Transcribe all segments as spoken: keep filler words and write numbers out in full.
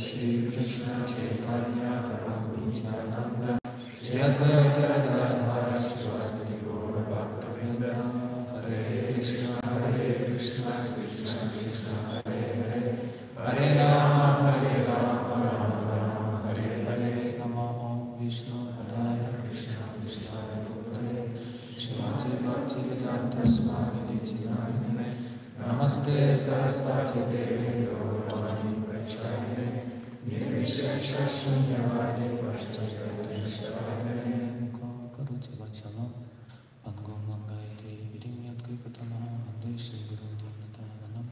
Shri Krishna Chaitanya Prabhu Nityananda Shri Advaita Gadadhara Srivasadi Gaura Bhakta-vrinda Hare Krishna Hare Krishna Krishna Krishna Hare Hare Hare Rama Hare Rama Rama Rama Hare Hare Namo Vishnu Padaya Krishna Krishnaya Bhutale Shrimati Bhaktivedanta Swami Niti Namine Namaste Saraswati Devi Gauravani Pracharine Nirvishesha Shunyavadi Prashchayate Shatane Karuti Vachanam Pangum Langayate Virimyat Kripatana Ande Shri Guru Dhammatanam.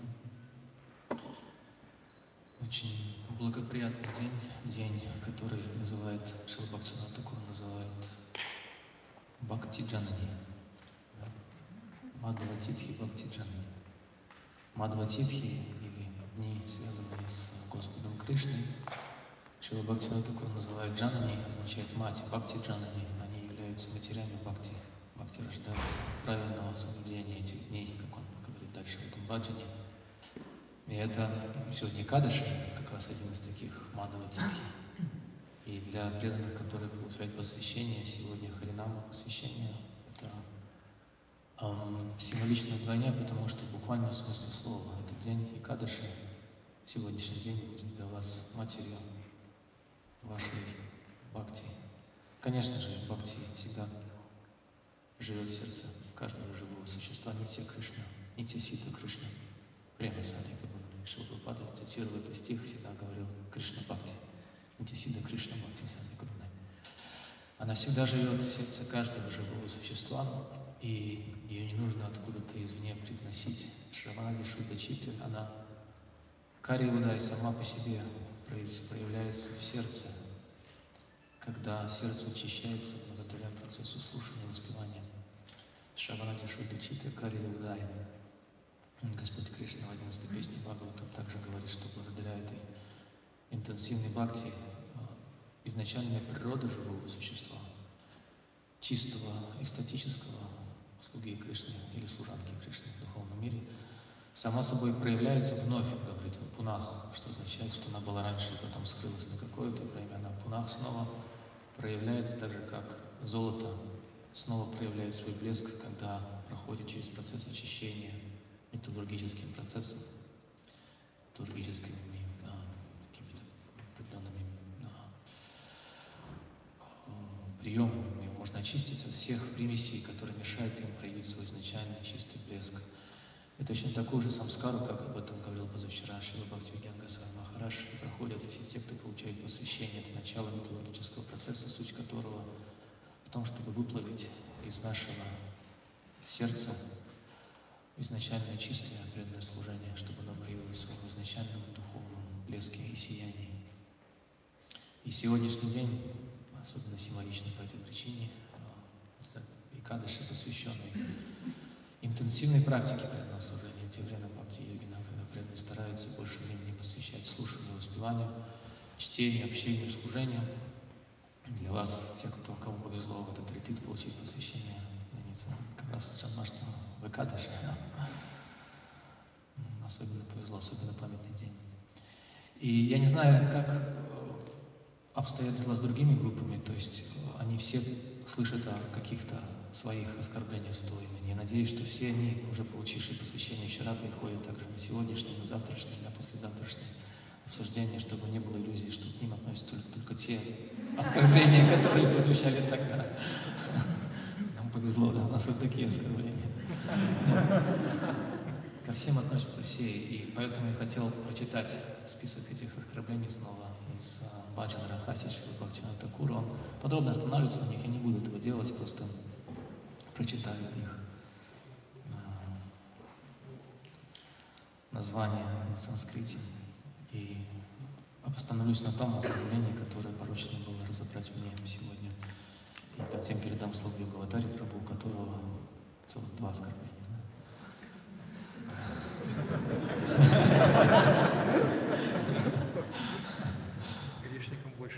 Очень благоприятный день, день, который называет, Шрила Бхактивинода Тхакур называет Бхакти Джанани. Мадхава Титхи Бхакти Джанани. Мадхава Титхи, или дни, связанные с Господом Кришной, Шрила Бхактивинода Тхакур называет Джанани, означает мать. Бхакти Джанани, они являются матерями Бхакти. Бхакти рождается правильного соблюдения этих дней, как он говорит дальше в этом баджане. И это сегодня Кадыши, как раз один из таких Мадхава Титхи. И для преданных, которые получают посвящение, сегодня Харинама посвящение, это эм, символично вдвойне, потому что буквально в смысле слова этот день и Кадыши, сегодняшний день будет для вас матерью вашей бхакти. Конечно же, бхакти всегда живет в сердце каждого живого существа, Нитья Кришна, Нитья Сита Кришна. Према Садика Шрила Прабхупада цитировал этот стих, всегда говорил Кришна Бхакти, Нитья Кришна Бхакти Садика. Она всегда живет в сердце каждого живого существа, и ее не нужно откуда-то извне привносить. Шраванади Шудда Читты, она Кари Удай сама по себе проявляется в сердце, когда сердце очищается благодаря процессу слушания и воспевания. Шраванади Шудда Читты Кари Удай. Господь Кришна в одиннадцатой песне Бхагаватам также говорит, что благодаря этой интенсивной бхакти изначальная природа живого существа, чистого, экстатического слуги Кришны или служанки Кришны в духовном мире, сама собой проявляется вновь, говорит он, пунах, что означает, что она была раньше и потом скрылась на какое-то время, она пунах снова проявляется так же, как золото снова проявляет свой блеск, когда проходит через процесс очищения металлургическим процессом, металлургическими а, какими-то определенными а, приемами. Его можно очистить от всех примесей, которые мешают им проявить свой изначальный чистый блеск. Это точно такой же самскару, как об этом говорил позавчера Шрила Бхактивинода Госвами Махарадж, и проходят все те, кто получает посвящение. Это начало металлургического процесса, суть которого в том, чтобы выплавить из нашего сердца изначальное чистое преданное служение, чтобы оно проявилось в своем изначальном духовном блеске и сиянии. И сегодняшний день особенно символичный по этой причине, и Кадыши, посвященный интенсивной практике преданного служения, те время бхакти-йогина, когда преданные стараются больше времени посвящать слушанию, воспеванию, чтению, общению, служению. Для вас, тех, кто, кому повезло в этот ретрит получить посвящение, как раз Джанмаштами в Кадыши, особенно повезло, особенно памятный день. И я не знаю, как обстоят дела с другими группами, то есть они все слышат о каких-то своих оскорблениях святого имени. Я надеюсь, что все они, уже получившие посвящение вчера, приходят также на сегодняшний, на завтрашний, на послезавтрашний обсуждение, чтобы не было иллюзий, что к ним относятся только, только те оскорбления, которые посвящали тогда. Нам повезло, да, у нас вот такие оскорбления. Ко всем относятся все, и поэтому я хотел прочитать список этих оскорблений снова из Баджана Рахаси Шрила Бхактивинода Тхакура. Он подробно останавливается на них, я не буду этого делать, просто прочитаю их название на санскрите и остановлюсь на том оскорблении, которое поручено было разобрать мне сегодня. И затем передам слово Йогаватаре Прабху, у которого целых два оскорбления. Грешникам больше.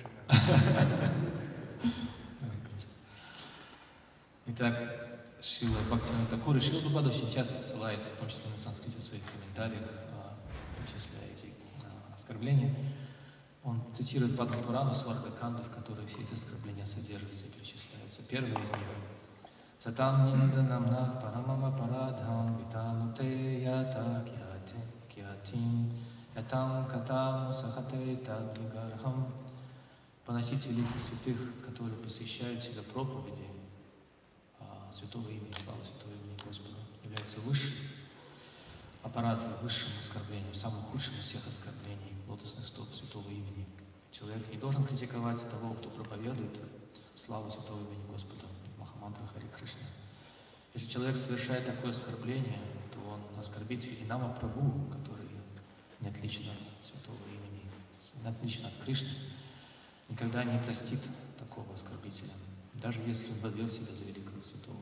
Итак, Шрила Бхактивинода Тхакур и Шрила Прабхупада очень часто ссылается, в том числе на санскрите, в своих комментариях, в том числе эти оскорбления. Он цитирует Падма Пурану Сваргаканду, в которой все эти оскорбления содержатся и перечисляются. Первый из них — Сатам нинданам нах парамама парадхам витануте ята кьятин ятам катам сахате тадвигархам. Поносить великих святых, которые посвящают себя проповеди а, святого имени, славы святого имени Господа, является высшим аппаратом, высшим оскорблением, самым худшим из всех оскорблений лотосных стоп святого имени. Человек не должен критиковать того, кто проповедует славу святого имени Господа, Махамантра Хари Кришна. Если человек совершает такое оскорбление, то он оскорбитель и Нама Прабху, который не отличен от святого имени, не отличен от Кришны, никогда не простит такого оскорбителя, даже если он выдает себя за великого святого.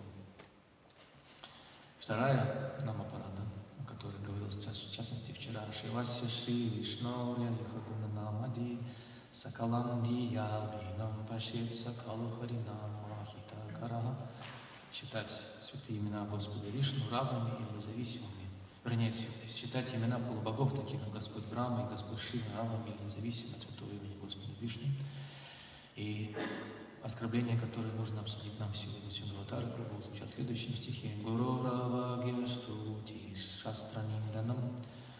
Вторая Намапарада, о которой говорил сейчас, в частности вчера, Шивасya Шри Вишноря Яхагуна Намади Сакаламди Ябинам Пашет Сакалу Харинама Хитакара. Считать святые имена Господа Вишну равными или независимыми. Вернее, считать имена полубогов, таких как Господь Брахма и Господь Шива, равными или независимыми от святого имени Господа Вишну. И оскорбление, которое нужно обсудить нам сегодня, Сюнгаватара Прабху, звучат в следующем стихе. Гуру Рава Гештрути Шастранинданам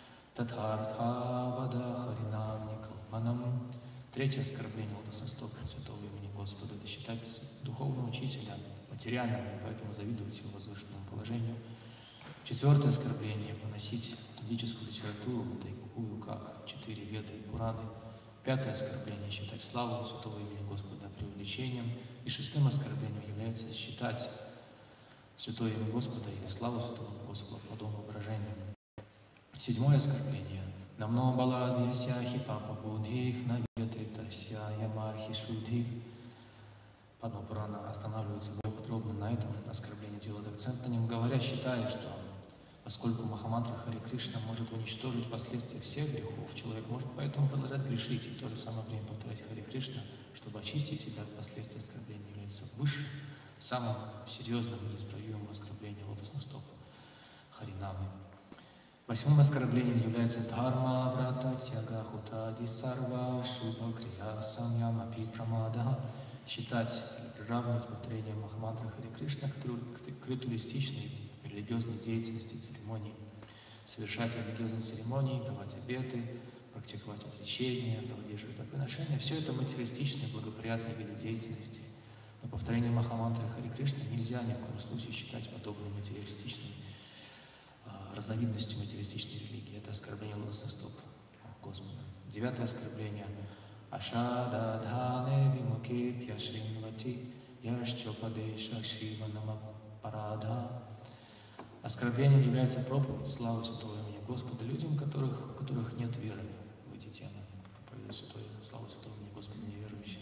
Татхартха Вада Харинам Никалманам. Третье оскорбление лотосных стоп святого имени Господа — это считать духовного учителя материальным, поэтому завидовать его возвышенному положению. Четвертое оскорбление — поносить ведическую литературу, такую как четыре Веды и Пураны. Пятое оскорбление — считать славу святого имени Господа преувеличением. И шестым оскорблением является считать святое имя Господа или славу святого имени Господа подобным выражением. Седьмое оскорбление — намно балад ясяхи папа будхих наветы тася ямархи шудхих. Падма Пурана останавливается более подробно на этом оскорблении, делает акцент на нем, говоря, считая, что поскольку Махамантра Хари Кришна может уничтожить последствия всех грехов, человек может поэтому продолжать грешить и в то же самое время повторять Хари Кришна, чтобы очистить себя от последствий оскорбления, является высшим, самым серьезным и неисправимым оскорблением лотосных стоп Харинамы. Восьмым оскорблением является дхарма врата тяга хутади сарва шуба крия самьяма пи прамада. Считать или приравнивать повторение Махамантры Хари Кришна к ритуалистичной религиозной деятельности, церемонии, совершать религиозные церемонии, давать обеты, практиковать отречения, проводить жертвоприношения. Все это материалистичные, благоприятные виды деятельности. Но повторение Махамантры Хари Кришна нельзя ни в коем случае считать подобной материалистичной а, разновидностью материалистичной религии. Это оскорбление лотосных стоп Господа. Девятое оскорбление — Ашада дхане вимуке пьяшринвати яшчопадеша шиванама парада. Оскорблением является проповедь славы святого имени Господа людям, которых, у которых нет веры в эти темы. Проповедь святой славы святого имени Господа неверующим.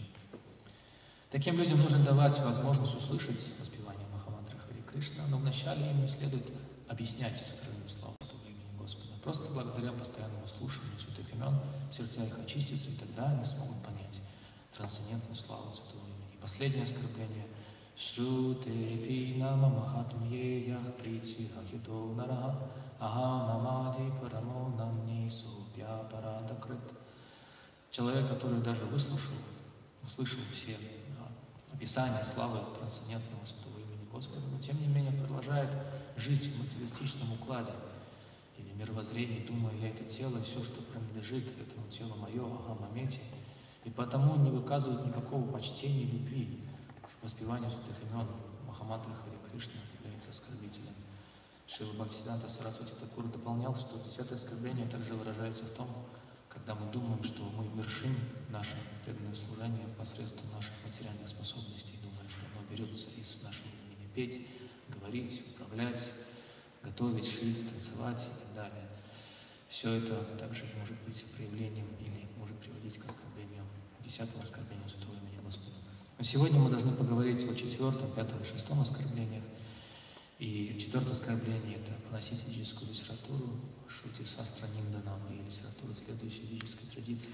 Таким людям нужно давать возможность услышать воспевание Махамантры Хари Кришна, но вначале им не следует объяснять сокровенную славу святого имени Господа. Просто благодаря постоянному слушанию святых имен сердца их очистятся, и тогда они смогут понять трансцендентную славу святого имени. И последнее оскорбление — Шрути нама махатмье ях прити хахито нараха аха мамади парамо намни субья парадакрит. Человек, который даже выслушал, услышал все описания славы трансцендентного святого имени Господа, но тем не менее продолжает жить в материалистичном укладе или мировоззрении, думая, я это тело, все, что принадлежит этому телу мое, ага, мамети, и потому не выказывает никакого почтения и любви к воспеванию святых имен. Махамантра Хари Кришна является оскорбителем. Шрила Бхактисиданта Сарасвати Такур дополнял, что десятое оскорбление также выражается в том, когда мы думаем, что мы вершим наше преданное служение посредством наших материальных способностей, думая, что оно берется из нашего умения петь, говорить, управлять, готовить, шить, танцевать и так далее. Все это также может быть проявлением или может приводить к оскорблению, десятому оскорблению святого имени Господа. Но сегодня мы должны поговорить о четвертом, пятом и шестом оскорблениях. И четвертое оскорбление — это поносить ведическую литературу, шути састра ниндана, и литературу, следующей ведической традиции.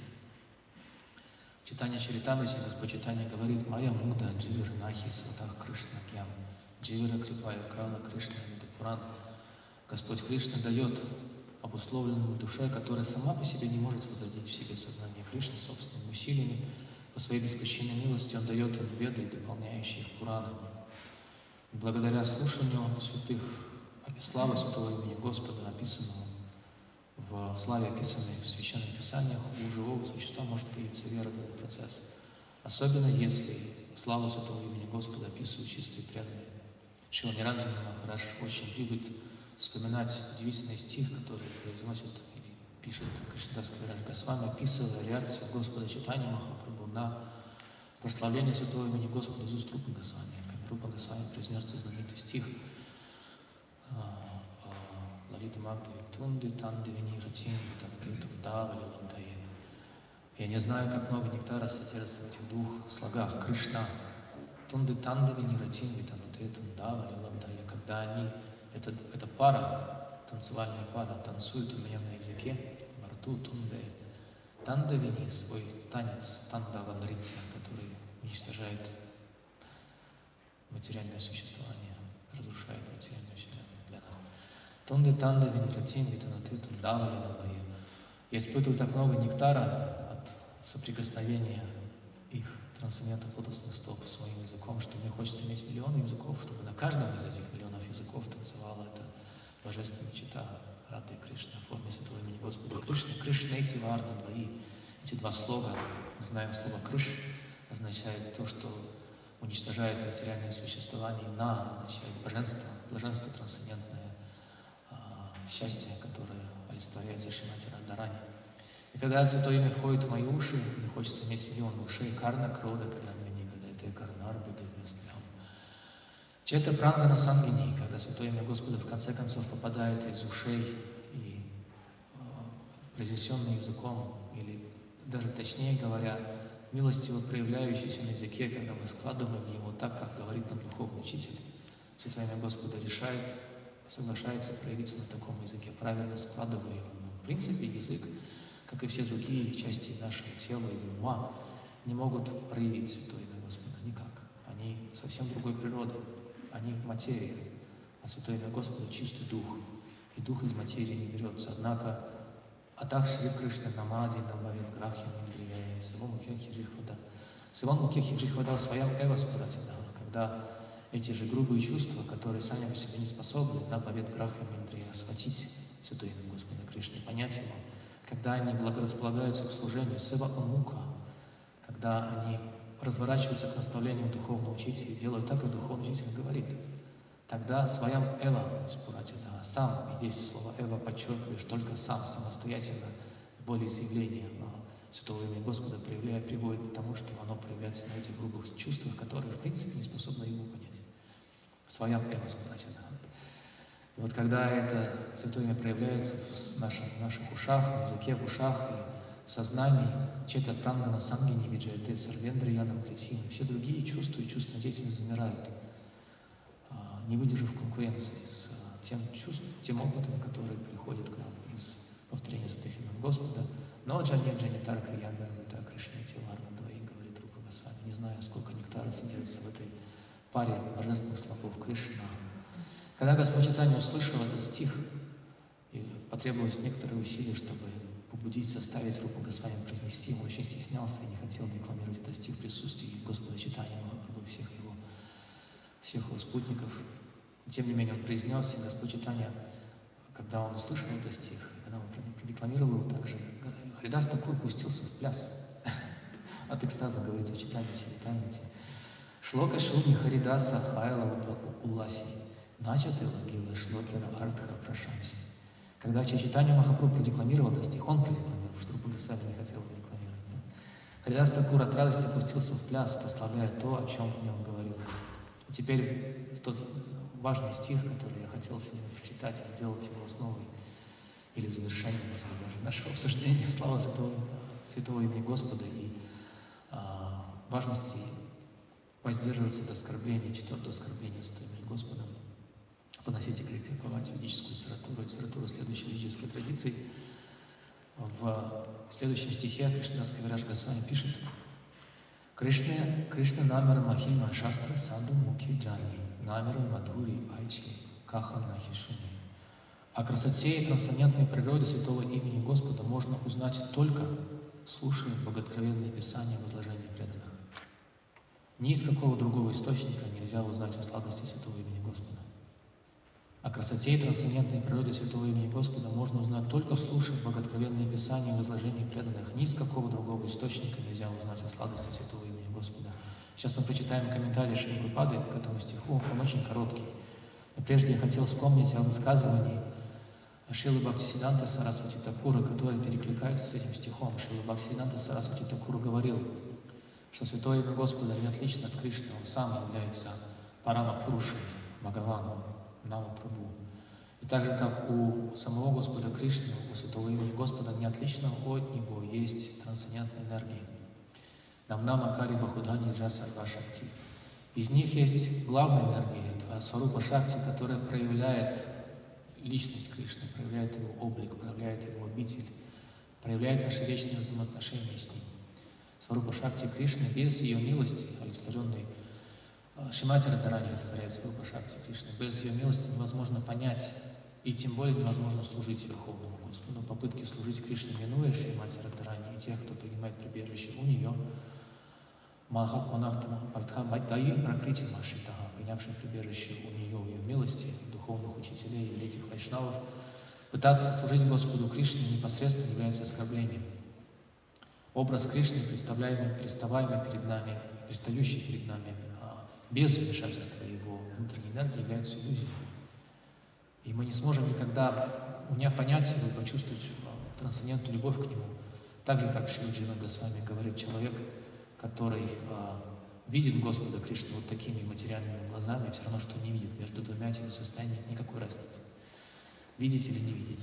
Читание Чаритамрити, Господь Чайтанья говорит: «Майя мугда дживер нахи сватах Кришна кьям, дживера крипая кала Кришна вида Пуран». Господь Кришна дает обусловленному душе, которая сама по себе не может возродить в себе сознание Кришны собственными усилиями. По своей беспричинной милости Он дает им веды, дополняющие их Пураны. Благодаря слушанию святых, славы святого имени Господа, описанному в славе, описанной в Священных Писаниях, у живого существа может появиться вера в этот процесс. Особенно если славу святого имени Господа описывают чистые преданные. Шрила Ниранджана Махарадж очень любит вспоминать удивительный стих, который произносит или пишет Кришнадас Кавирадж Госвами, описывая реакцию Господа Чайтаньи Махапрабху на прославление святого имени Господа из уст Рупы Госвами. Рупа Госвами произнес тот знаменитый стих Лалита Магдхави Тунди Танди Вини Ратин Танди Тундавали Лабдае. Я не знаю, как много нектара содержится в этих двух слогах. Кришна Тунди Танди Вини Ратин Танди Тундавали Лабдае. Когда они, это, это пара, танцевальная пара, танцуют у меня на языке, во рту Тунде. Танда Вини, свой танец, Тандава Нритья, который уничтожает материальное существование, разрушает материальную вселенную для нас. Тунды танда венератин витанаты тундавали навае. Я испытываю так много нектара от соприкосновения их трансцендентных лотосных стоп с моим языком, что мне хочется иметь миллионы языков, чтобы на каждом из этих миллионов языков танцевала эта божественная чита Рады Кришны в форме святого имени Господа Кришны. Кришнейти варна двои. Эти два слога, мы знаем слово Криш, означает то, что уничтожает материальное существование, на означает божество, блаженство трансцендентное, а, счастье, которое олицетворяется Шримати Радхарани. И когда святое имя входит в мои уши, мне хочется иметь миллион ушей, карна крода, когда мне не гадает, карнар буды безбрям. Чета прангана сангини, когда святое имя Господа в конце концов попадает из ушей и э, произнесенный языком, или даже точнее говоря, милостиво проявляющийся на языке, когда мы складываем его так, как говорит нам духовный учитель. Святое имя Господа решает, соглашается проявиться на таком языке, правильно складывая его. Но в принципе язык, как и все другие части нашего тела или ума, не могут проявить Святое имя Господа никак. Они совсем другой природы, они материя, а Святое имя Господа чистый дух, и дух из материи не берется. Однако Атах Шри Кришна Намади Намавит Грахи Миндрияи Савон Мукхе Хиджихвада. Савон Мукхе Хиджихвада своям эва спуратида, когда эти же грубые чувства, которые сами по себе не способны на Бавит Граха Миндрия схватить Святое имя Господа Кришны, понять его, когда они благорасполагаются к служению Сева Амука, когда они разворачиваются к наставлениям духовного учителя и делают так, как духовный учитель говорит, тогда своям эва спуратида, сам, и здесь слово эва подчеркиваешь, только сам, самостоятельно, волеизъявление Святого имени Господа проявляет, приводит к тому, что оно проявляется на этих грубых чувствах, которые в принципе не способны его понять. Своям эва спуратида. И вот когда это Святое имя проявляется в наших, в наших ушах, на языке, в ушах и в сознании, чета прангана сангини виджаяте сарвендрияном клетины, все другие чувства и чувственная деятельность замирают, не выдержав конкуренции с тем чувством, тем опытом, который приходит к нам из повторения святых имен Господа. Но Джани Джани Тарка Ягарвита Кришна Тиларна двоих, говорит Рупа Госвами. Не знаю, сколько нектара содержится в этой паре божественных слогов Кришна. Когда Господь Чайтанья услышал этот стих, и потребовалось некоторые усилия, чтобы побудить, заставить Рупу Госвами произнести, он очень стеснялся и не хотел декламировать этот стих в присутствии Господа Чайтаньи Махапрабху, всех его, всех его спутников. Тем не менее, он произнес, и Господь Чайтанья, когда он услышал этот стих, когда он продекламировал его также, Харидас Такур пустился в пляс. От экстаза, говорится в Чайтанья Чаритамрите. Шлока Шуни Харидаса Хайла Уласи, начаты лагила Шлокера Артха Прашамси. Когда Чайтанья Махапрабху продекламировал этот стих, он продекламировал, что Рупа Госвами не хотел продекламировать. Харидас Такур от радости пустился в пляс, прославляя то, о чем в нем говорилось. И теперь тот важный стих, который я хотел сегодня прочитать и сделать его основой или завершением, может быть, даже нашего обсуждения, слава Святого, Святого имени Господа и а, важности воздерживаться от оскорбления, четвертого оскорбления Святого имени Господа, поносить и критиковать ведическую литературу, литературу следующей ведической традиции. В следующем стихе Кришнадас Кавирадж Госвами пишет: Кришна, Кришна намера махима шастра саду муки джани, намера мадхури айчи каха нахишуни. О красоте и трансцендентной природе святого имени Господа можно узнать только слушая богооткровенные писания в изложении преданных. Ни из какого другого источника нельзя узнать о сладости святого имени Господа. О красоте и трансцендентной природе святого имени Господа можно узнать только слушая богооткровенные писания в изложении преданных. Ни из какого другого источника нельзя узнать о сладости святого имени Господа. Сейчас мы прочитаем комментарий Шрилы Прабхупады к этому стиху, он очень короткий. Но прежде я хотел вспомнить о высказывании Шрилы Бхактисиддханты Сарасвати Такура, которое перекликается с этим стихом. Шрила Бхактисиддханта Сарасвати Такура говорил, что святое имя Господа не отлично от Кришны, он сам является Парама Пурушей, Бхагаваном, Нама Прабху. И так же, как у самого Господа Кришны, у святого имени Господа не отлично от него есть трансцендентные энергии. Намнама Кари Бахудани Джасарва Шакти. Из них есть главная энергия, это Сварупа Шакти, которая проявляет личность Кришны, проявляет его облик, проявляет его обитель, проявляет наши вечные взаимоотношения с ним. Сварупа Шакти Кришны без ее милости, олицетворенной Шримати Радхарани олицетворяет Сварупа Шакти Кришны, без ее милости невозможно понять и тем более невозможно служить Верховному Господу. Попытки служить Кришне, минуя Шримати Радхарани и тех, кто принимает прибежище у нее, Махатманахтама Партха Байтаи Пракрити Машитага, принявших прибежище у нее, в ее милости, духовных учителей и великих вайшнавов, пытаться служить Господу Кришне непосредственно является оскорблением. Образ Кришны, представляемый, представаемый перед нами, предстающий перед нами, без вмешательства его внутренней энергии, является иллюзией. И мы не сможем никогда понять его и почувствовать трансцендентную любовь к нему. Так же, как Шрила Дживан Госвами говорит, человек, который а, видит Господа Кришну вот такими материальными глазами, все равно, что не видит. Между двумя этими состояниями нет никакой разницы. Видите или не видите.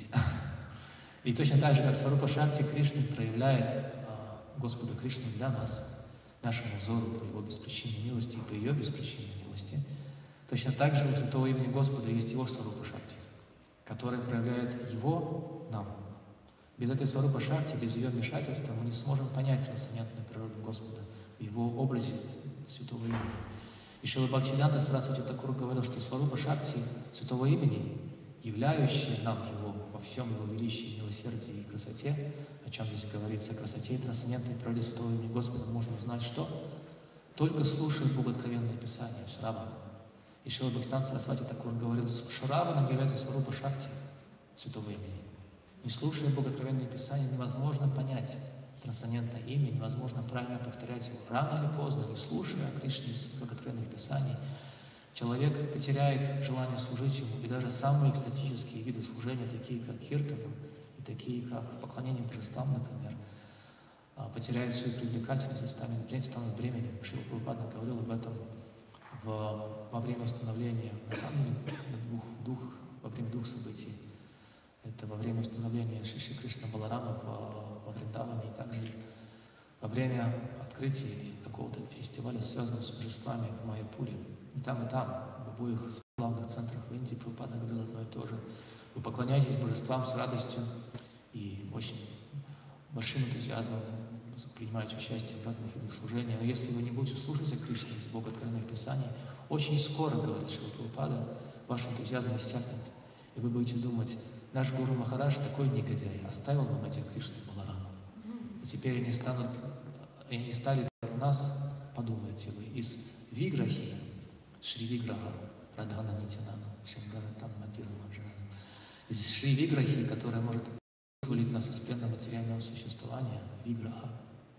И точно так же, как Сварупа Шакти Кришны проявляет а, Господа Кришну для нас, нашему взору, по его беспричинной милости и по ее беспричинной милости, точно так же у святого имени Господа есть его Сварупа Шакти, которая проявляет его нам. Без этой Сварупа Шакти, без ее вмешательства мы не сможем понять трансцендентную природу Господа в его образе святого имени. И Шрила Бхактисиддханта Сарасвати Такур говорил, что Сварупа Шакти святого имени, являющая нам его во всем его величии, милосердии и красоте, о чем здесь говорится, о красоте и трансцендентной природе святого имени Господа, можно узнать что? Только слушая богооткровенное Писание, Шравана. И Шрила Бхактисиддханта Сарасвати Такур говорил, Шравана является Сварупа Шакти святого имени. Не слушая богооткровенное Писание, невозможно понять трансцендентное имя, невозможно правильно повторять его. Рано или поздно, не слушая Кришны из богооткровенных Писаний, человек потеряет желание служить ему, и даже самые экстатические виды служения, такие как киртаном и такие как поклонение божествам, например, потеряет свою привлекательность и станет, станут бременем. Шрила Прабхупада говорил об этом в, во время установления, на самом деле, двух, двух, во время двух событий. Это во время установления Шри Кришна Баларама в, во Вриндаване, и также во время открытия какого-то фестиваля, связанного с божествами в Майяпуре. И там, и там, в обоих главных центрах в Индии, Прабхупада говорил одно и то же. Вы поклоняетесь божествам с радостью и очень большим энтузиазмом принимаете участие в разных видах служения. Но если вы не будете слушать о Кришне из богооткровенных Писаний, очень скоро, говорит Шрила Прабхупада, ваш энтузиазм иссякнет. И вы будете думать, наш Гуру Махарадж такой негодяй, оставил нам этих Кришну и Баларама. И теперь они станут, они стали от нас, подумайте вы, из Виграхи, Шри Виграха, Радхана Нитянана, Шингаратан Мадира Маджана, из Шри Виграхи, которая может вылить нас из плена материального существования, Виграха.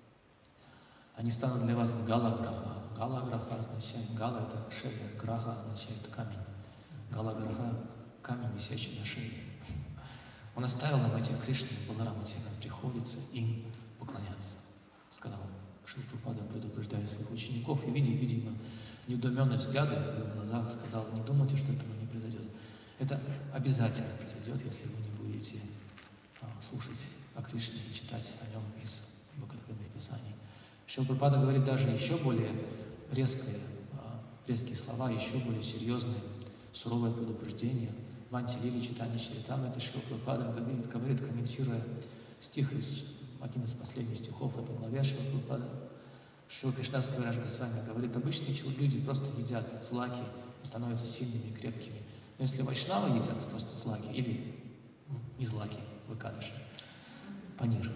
Они станут для вас Галаграха. Галаграха означает, Гала это шея, Граха означает камень. Галаграха — камень, висящий на шее. Он оставил нам этих Кришну и Балараму, теперь нам приходится им поклоняться. Сказал Шрила Прабхупада, предупреждая своих учеников, и видя, видимо, недоуменные взгляды в их глазах, сказал, не думайте, что этого не произойдет. Это обязательно произойдет, если вы не будете а, слушать о Кришне и читать о нем из богооткровенных Писаний. Шрила Прабхупада говорит даже еще более резкие, а, резкие слова, еще более серьезные, суровое предупреждение. Ванти Лили Читани Чаритам, это Шрила Прабхупада говорит, говорит, комментируя стих, один из последних стихов в этой главе Шрила Прабхупада, Шрила Кришнавская Виража Госвами говорит, обычные люди просто едят злаки и становятся сильными и крепкими. Но если вайшнавы едят просто злаки или не злаки, выкадыши, панир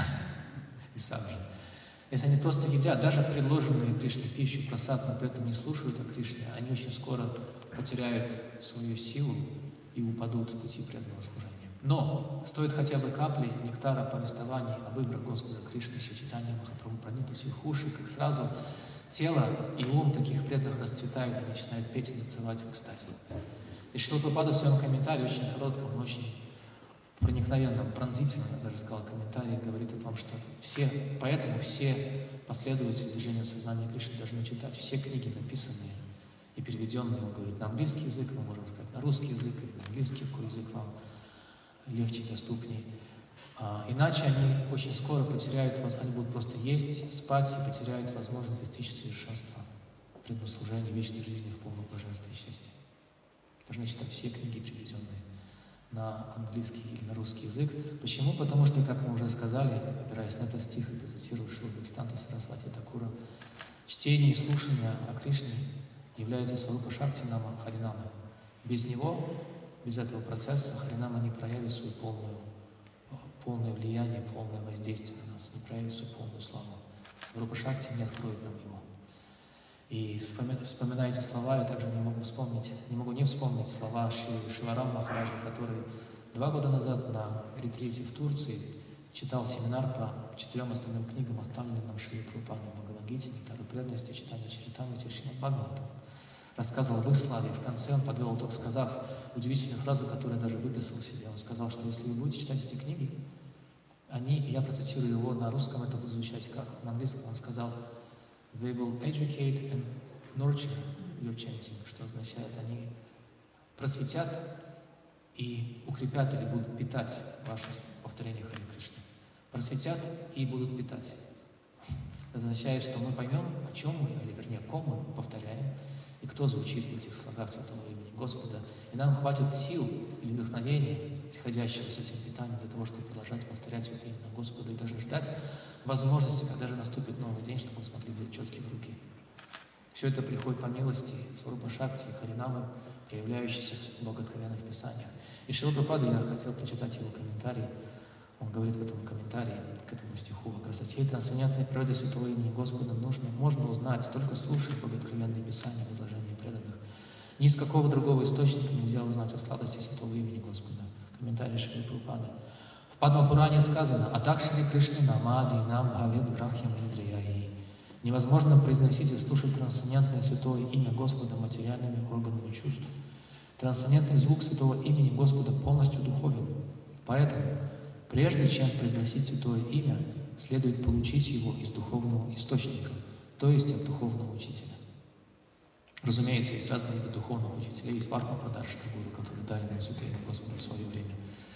и саджи. Если они просто едят, даже предложенную Кришне пищу, просад, но при этом не слушают о Кришне, они очень скоро потеряют свою силу и упадут с пути преданного служения. Но стоит хотя бы капли нектара повествований об играх Господа Кришны, Чайтанья Махапрабху проникнуть их уши, как сразу тело и ум таких преданных расцветают и начинают петь и танцевать в экстазе. И Шрила Прабхупада в своем комментарии, очень коротком, но очень проникновенном, пронзительном, я даже сказал, комментарии, говорит о том, что все, поэтому все последователи движения сознания Кришны должны читать все книги, написанные и переведенные, он говорит, на английский язык, мы можем сказать, на русский язык, или на английский, какой язык вам легче, доступней. А, иначе они очень скоро потеряют, они будут просто есть, спать и потеряют возможность достичь совершенства, преданного служения, вечной жизни в полном блаженстве и счастье. Должны читать все книги, переведенные на английский или на русский язык. Почему? Потому что, как мы уже сказали, опираясь на этот стих и цитирую Шрилу Бхактисиданта Сарасвати Такура, чтение и слушание о Кришне является сварупа шакти нама Харинама. Без него, без этого процесса, Харинама не проявит свою полную, полное влияние, полное воздействие на нас, не проявит свою полную славу. Сварупа шакти не откроет нам его. И вспоминая эти слова, я также не могу вспомнить, не могу не вспомнить слова Шри Шиварам Махараджа, который два года назад на ретрите в Турции читал семинар по четырем основным книгам, оставленным нам Шри Прабхупадой: Бхагавад-гите, Нектару преданности, Читание Чаритамрити, Шримад Бхагаватам. Рассказывал об их славе, и в конце он подвел итог, сказав удивительную фразу, которую я даже выписал себе. Он сказал, что если вы будете читать эти книги, они, и я процитирую его на русском, это будет звучать как на английском, он сказал: They will educate and nurture your chanting, что означает, они просветят и укрепят или будут питать ваше повторение Хари Кришны. Просветят и будут питать. Это означает, что мы поймем, о чем мы, или вернее, о ком мы повторяем, и кто звучит в этих слогах святого имени Господа. И нам хватит сил или вдохновения, приходящего с этим питанием, для того, чтобы продолжать повторять святое имя Господа и даже ждать возможности, когда же наступит новый день, чтобы мы смогли взять четки в руки. Все это приходит по милости Сварупа Шакти и Харинамы, проявляющейся в богооткровенных писаниях. И Шрила Прабхупада, я хотел прочитать его комментарий. Он говорит в этом комментарии к этому стиху: о красоте и трансцендентной природе святого имени Господа нужно, можно узнать, только слушая богооткровенные писания в изложении преданных. Ни из какого другого источника нельзя узнать о сладости святого имени Господа. Комментарий Шрилы Прабхупады. В Падма-пуране сказано: «Атакшри Кришны намади нам бхавед брахьям индрияи». Невозможно произносить и слушать трансцендентное святое имя Господа материальными органами чувств. Трансцендентный звук святого имени Господа полностью духовен. Поэтому, прежде чем произносить святое имя, следует получить его из духовного источника, то есть от духовного учителя. Разумеется, есть разные виды духовных учителей, есть Варма-Прадаршика Гуру, которые дали нам святое имя Господа в свое время.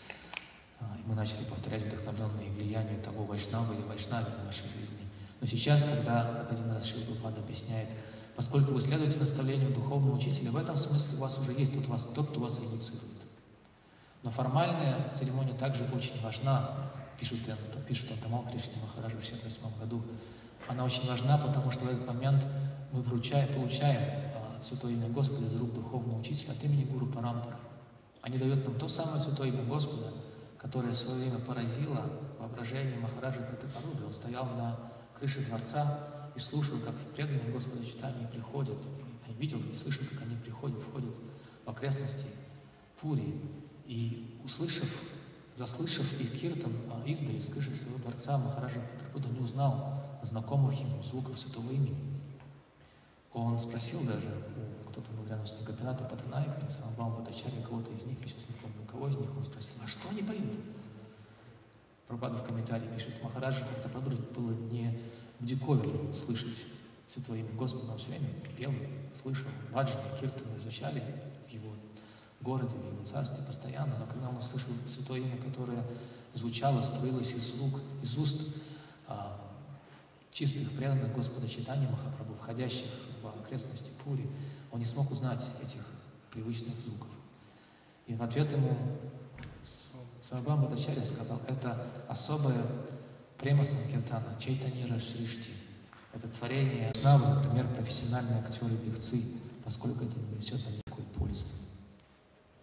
И мы начали повторять, вдохновленные влиянием того Вайшнава или Вайшнави в нашей жизни. Но сейчас, когда, как один раз Шрила Прабхупада объясняет, поскольку вы следуете наставлению духовного учителя, в этом смысле у вас уже есть тот, вас, тот кто вас инициирует. Но формальная церемония также очень важна, пишет, пишет Антамал Кришна Махараджа в шестьдесят восьмом году. Она очень важна, потому что в этот момент мы вручаем, получаем а, святое имя Господа из рук духовного учителя от имени Гуру Парампара. Они дают нам то самое святое имя Господа, которое в свое время поразило воображение Махараджа Пратапаруды. Он стоял на крыше дворца и слушал, как преданные Господа читания приходят. И видел и слышал, как они приходят, входят в окрестности Пури. И услышав, заслышав их киртан а, издали, с крыши своего дворца, Махараджа Пратапаруда не узнал знакомых ему звуков святого имени. Он спросил даже, кто-то был рядом с Гопинату Патанаика, или Самабхавам Бхаттачарья, кого-то из них, я сейчас не помню, кого из них, он спросил: а что они поют? Прабхупада в комментарии пишет: Махараджа Пратапаруде было не в диковину слышать святое имя Господа, он все время пел, слышал, баджаны, киртаны звучали в его городе, в его царстве постоянно, но когда он услышал святое имя, которое звучало, струилось из, звук, из уст а, чистых преданных Господа Чайтаньи Махапрабху, входящих в окрестности Пури, он не смог узнать этих привычных звуков. И в ответ ему Самабхавам Бхаттачарья сказал: это особое према санкиртана, Чайтанья Шришти. Это творение Навы, например, профессиональные актеры и певцы, поскольку это не несет нам никакой пользы.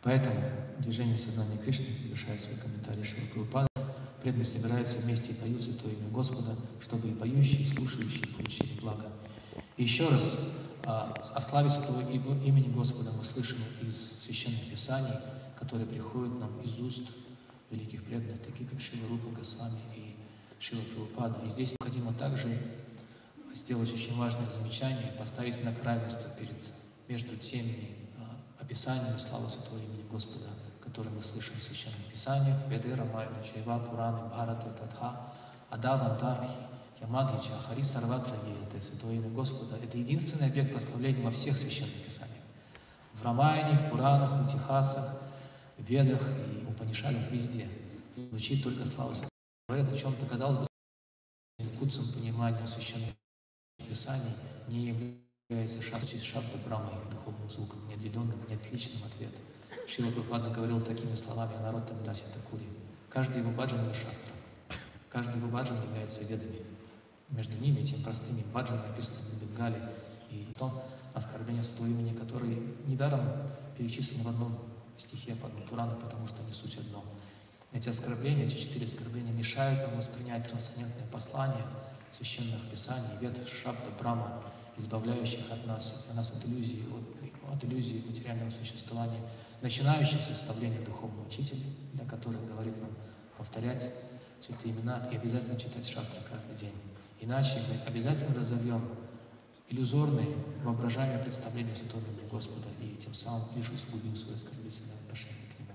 Поэтому движение сознания Кришны, завершая свой комментарий Шрила Прабхупады, преданные собираются вместе и поют Святое имя Господа, чтобы и поющие, и слушающие получили благо. И еще раз о славе Святого имени Господа мы слышим из Священных Писаний, которые приходят нам из уст великих преданных, таких как Шрила Рупа Госвами и Шрила Прабхупада. И здесь необходимо также сделать очень важное замечание, поставить знак равенства перед, между теми описаниями славы Святого имени Господа, которые мы слышим в Священных Писаниях, Веды, Рамайна, Чайва, Пураны, Бхарата, Татха, Адаван, Тархи, Ямадхича, Хари, Сарватра, это Святое имя Господа. Это единственный объект прославления во всех Священных Писаниях. В Рамайне, в Пуранах, в Итихасах, в Ведах и Упанишадах везде звучит только слава Святого. Это о чем-то, казалось бы, куцым пониманием Священных Писаний не является шабда, шабда Брамой, духовным звуком, неотделенным, неотличным от Вед. Шрила Прабхупада говорил такими словами о народе Тамдаси Такури. Каждый его баджан — это шастра. Каждый его баджан является ведами. Между ними, этими простыми баджанами, написанными на Бенгале, и то оскорбление Святого имени, которые недаром перечислены в одном стихе Падма-Пурана, потому что они суть одно. Эти оскорбления, эти четыре оскорбления мешают нам воспринять трансцендентное послание Священных Писаний, Вед, Шабда, Брама, избавляющих от нас, от нас от иллюзии, от, от иллюзии материального существования, начинающих с составления духовного учителя, для которых говорит нам повторять святые имена и обязательно читать шастры каждый день. Иначе мы обязательно разовьем иллюзорные воображаемые представления святого имени Господа и тем самым лишь усугубим свое оскорбительное отношение к Нему.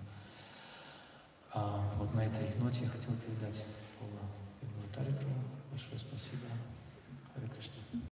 А вот на этой ноте я хотел передать слово Виталию. Большое спасибо. Харе Кришна.